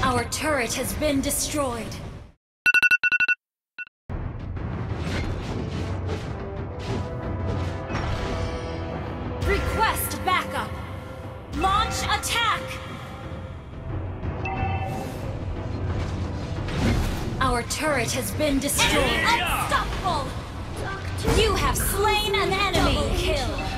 Our turret has been destroyed. Request backup. Launch attack. Our turret has been destroyed. Unstoppable. You have slain an enemy. Kill.